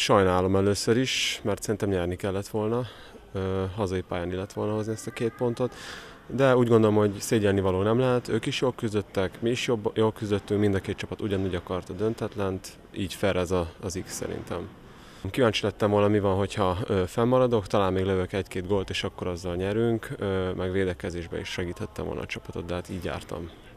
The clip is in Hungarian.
sajnálom először is, mert szerintem nyerni kellett volna. Hazai pályán illett volna hozni ezt a 2 pontot. De úgy gondolom, hogy szégyelnivaló nem lehet. Ők is jól küzdöttek, mi is jól küzdöttünk, mind a 2 csapat ugyanúgy akarta döntetlent, így fair ez az X szerintem. Kíváncsi lettem volna, mi van, hogyha fennmaradok, talán még lövök 1-2 gólt, és akkor azzal nyerünk, meg védekezésbe is segíthettem volna a csapatot, de hát így jártam.